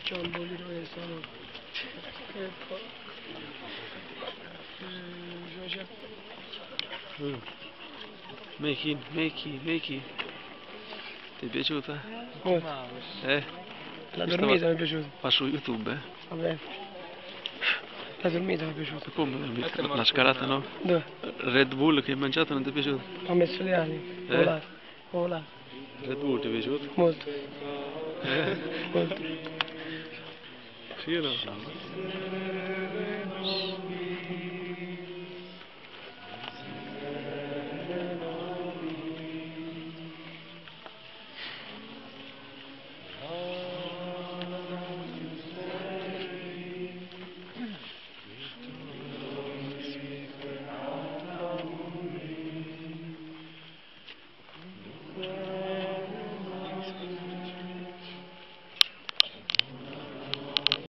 Ciambolino che sono. E poi. Giorgia. Meki. Ti è piaciuta? Molto. La dormita mi è piaciuta. Va su YouTube, eh? Vabbè. La dormita mi è piaciuta. Come? La scalata no? Dove? Red Bull che hai mangiato non ti è piaciuto? Ho messo le ali. Volato. Volato. Red Bull ti è piaciuto? Molto. Eh? Molto. Sì o no?